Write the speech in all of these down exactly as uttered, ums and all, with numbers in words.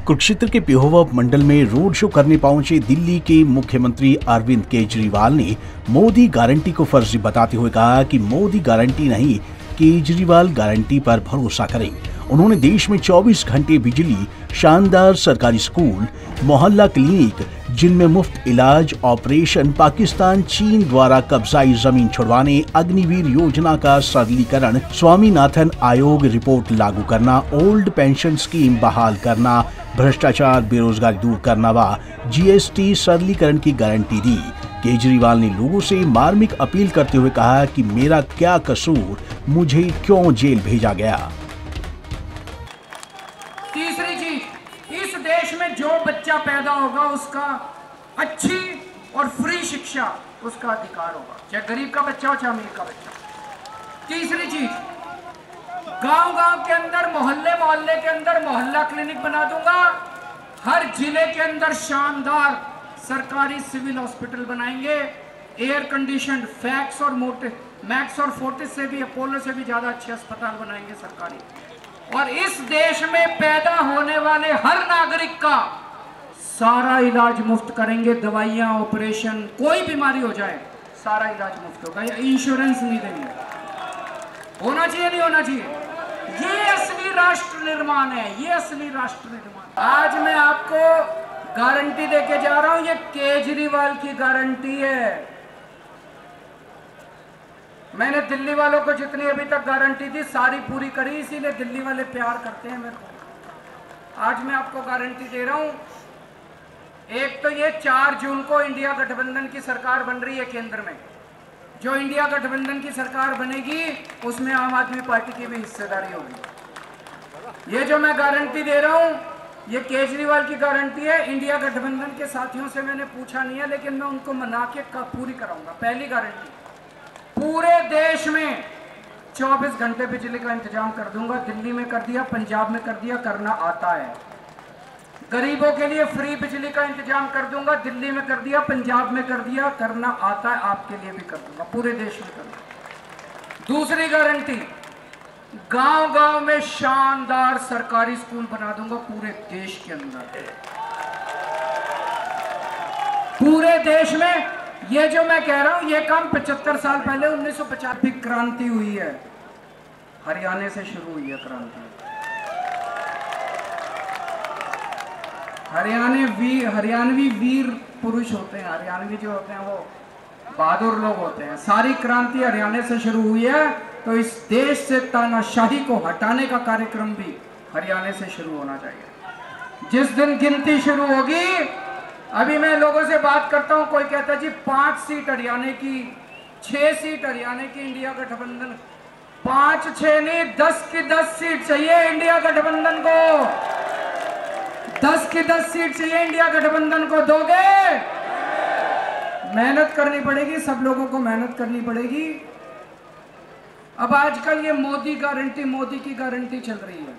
कुरुक्षेत्र के पेहोवा मंडल में road show करने पहुंचे दिल्ली के मुख्यमंत्री अरविंद केजरीवाल ने मोदी गारंटी को फर्जी बताते हुए कहा कि मोदी गारंटी नहीं, केजरीवाल गारंटी पर भरोसा करें। उन्होंने देश में चौबीस घंटे बिजली, शानदार सरकारी स्कूल, मोहल्ला क्लिनिक, जिनमें मुफ्त इलाज, ऑपरेशन, पाकिस्तान चीन द्वारा कब्जाई जमीन छुड़वाने, अग्निवीर योजना का सरलीकरण, स्वामीनाथन आयोग रिपोर्ट लागू करना, ओल्ड पेंशन स्कीम बहाल करना, भ्रष्टाचार, बेरोजगारी दूर करना व जीएसटी सरलीकरण की गारंटी दी। केजरीवाल ने लोगों से मार्मिक अपील करते हुए कहा कि मेरा क्या कसूर, मुझे क्यों जेल भेजा गया। तीसरी चीज, इस देश में जो बच्चा पैदा होगा उसका अच्छी और फ्री शिक्षा उसका अधिकार होगा, चाहे गरीब का बच्चा हो चाहे अमीर का बच्चा। तीसरी चीज, गांव-गांव के अंदर, मोहल्ले मोहल्ले के अंदर मोहल्ला क्लिनिक बना दूंगा। हर जिले के अंदर शानदार सरकारी सिविल हॉस्पिटल बनाएंगे, एयर कंडीशनड, फैक्स और मोटे मैक्स और फोर्टिस से भी, अपोलो से भी ज्यादा अच्छे अस्पताल बनाएंगे सरकारी। और इस देश में पैदा होने वाले हर नागरिक का सारा इलाज मुफ्त करेंगे। दवाइयां, ऑपरेशन, कोई बीमारी हो जाए सारा इलाज मुफ्त होगा। या इंश्योरेंस नहीं देंगे। होना चाहिए नहीं होना चाहिए? ये असली राष्ट्र निर्माण है, ये असली राष्ट्र निर्माण। आज मैं आपको गारंटी देके जा रहा हूं, ये केजरीवाल की गारंटी है। मैंने दिल्ली वालों को जितनी अभी तक गारंटी दी सारी पूरी करी, इसीलिए दिल्ली वाले प्यार करते हैं मेरे को। आज मैं आपको गारंटी दे रहा हूं। एक तो ये चार जून को इंडिया गठबंधन की सरकार बन रही है केंद्र में। जो इंडिया गठबंधन की सरकार बनेगी उसमें आम आदमी पार्टी की भी हिस्सेदारी होगी। ये जो मैं गारंटी दे रहा हूं ये केजरीवाल की गारंटी है। इंडिया गठबंधन के साथियों से मैंने पूछा नहीं है, लेकिन मैं उनको मना के पूरी कराऊंगा। पहली गारंटी, पूरे देश में चौबीस घंटे बिजली का इंतजाम कर दूंगा। दिल्ली में कर दिया, पंजाब में कर दिया, करना आता है। गरीबों के लिए फ्री बिजली का इंतजाम कर दूंगा। दिल्ली में कर दिया, पंजाब में कर दिया, करना आता है। आपके लिए भी कर दूंगा, पूरे देश में कर दूंगा। दूसरी गारंटी, गांव गांव में शानदार सरकारी स्कूल बना दूंगा पूरे देश के अंदर। पूरे देश में ये जो मैं कह रहा हूं ये काम पचहत्तर साल पहले उन्नीस सौ पचास की क्रांति हुई है, हरियाणा से शुरू हुई है क्रांति। हरियाणा वीर हरियाणवी वीर पुरुष होते हैं, हरियाणवी जो होते हैं वो बहादुर लोग होते हैं। सारी क्रांति हरियाणा से शुरू हुई है, तो इस देश से तानाशाही को हटाने का कार्यक्रम भी हरियाणा से शुरू होना चाहिए। जिस दिन गिनती शुरू होगी, अभी मैं लोगों से बात करता हूं, कोई कहता है जी पांच सीट हरियाणा की, छह सीट हरियाणा की इंडिया गठबंधन। पांच छह नहीं, दस की दस सीट चाहिए इंडिया गठबंधन को। दस की दस सीट चाहिए इंडिया गठबंधन को। दोगे? मेहनत करनी पड़ेगी, सब लोगों को मेहनत करनी पड़ेगी। अब आजकल ये मोदी गारंटी, मोदी की गारंटी चल रही है।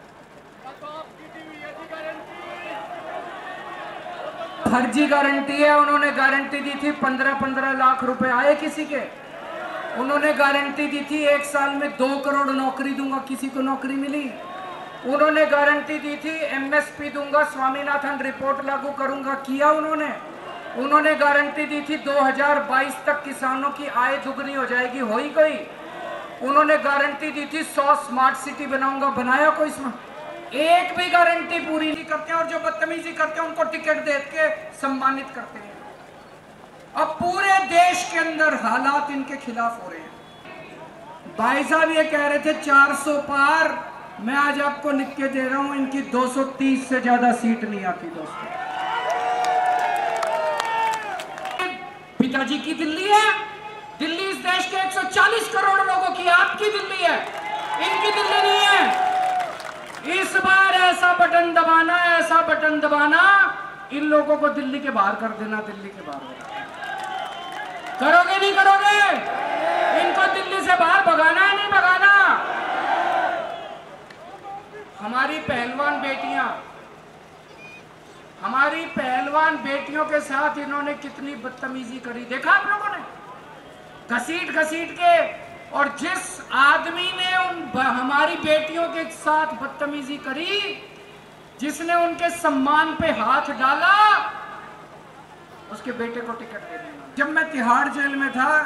फर्जी गारंटी है। उन्होंने गारंटी दी थी पंद्रह पंद्रह लाख रुपए आए किसी के। उन्होंने गारंटी दी थी एक साल में दो करोड़ नौकरी दूंगा, किसी को नौकरी मिली। उन्होंने गारंटी दी थी एमएसपी दूंगा, स्वामीनाथन रिपोर्ट लागू करूंगा, किया उन्होंने। उन्होंने गारंटी दी थी दो हज़ार बाईस तक किसानों की आय दुगनी हो जाएगी, हो ही गई। उन्होंने गारंटी दी थी सौ स्मार्ट सिटी बनाऊंगा, बनाया कोई? एक भी गारंटी पूरी नहीं करते हैं, और जो बदतमीजी करते हैं उनको टिकट दे के सम्मानित करते हैं। अब पूरे देश के अंदर हालात इनके खिलाफ हो रहे हैं। भाई साहब ये कह रहे थे चार सौ पार, मैं आज आपको लिख के दे रहा हूं इनकी दो सौ तीस से ज्यादा सीट नहीं आती दोस्तों। पिताजी की दिल्ली है, दिल्ली इस देश के एक सौ चालीस करोड़ लोगों की, आपकी दिल्ली है, इनकी दिल्ली नहीं है। इस बार ऐसा बटन दबाना, ऐसा बटन दबाना, इन लोगों को दिल्ली के बाहर कर देना, दिल्ली के बाहर। करोगे नहीं करोगे? इनको दिल्ली से बाहर भगाना है, नहीं भगाना? हमारी पहलवान बेटियां, हमारी पहलवान बेटियों के साथ इन्होंने कितनी बदतमीजी करी, देखा आप लोगों ने? घसीट घसीट के। और जिस आदमी ने उन हमारी बेटियों के साथ बदतमीजी करी, जिसने उनके सम्मान पे हाथ डाला उसके बेटे को टिकट दे देना। जब मैं तिहाड़ जेल में था,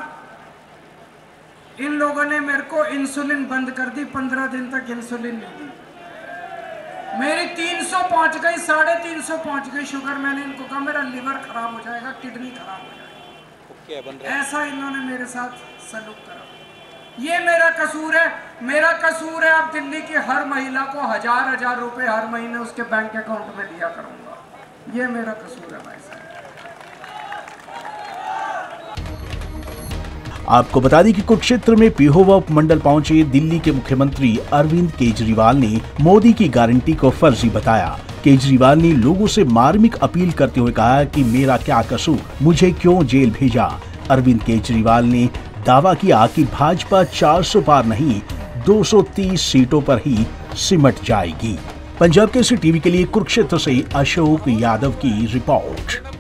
इन लोगों ने मेरे को इंसुलिन बंद कर दी, पंद्रह दिन तक इंसुलिन नहीं दी। मेरी तीन सौ पहुंच गई, साढ़े तीन सौ पहुंच गई शुगर। मैंने इनको कहा मेरा लिवर खराब हो जाएगा, किडनी खराब हो जाएगी। ऐसा इन्होंने मेरे साथ सलूक करा। ये मेरा कसूर है, मेरा कसूर है। अब दिल्ली की हर महिला को हजार हजार रुपए हर महीने उसके बैंक अकाउंट में दिया करूंगा। ये मेरा कसूर है भाई साहब। आपको बता दें कि कुरुक्षेत्र में पीहोवा उपमंडल पहुंचे दिल्ली के मुख्यमंत्री अरविंद केजरीवाल ने मोदी की गारंटी को फर्जी बताया। केजरीवाल ने लोगों से मार्मिक अपील करते हुए कहा कि मेरा क्या कसूर, मुझे क्यों जेल भेजा। अरविंद केजरीवाल ने दावा किया कि भाजपा चार सौ पार नहीं दो सौ तीस सीटों पर ही सिमट जाएगी। पंजाब केसरी टीवी के लिए कुरुक्षेत्र से अशोक यादव की रिपोर्ट।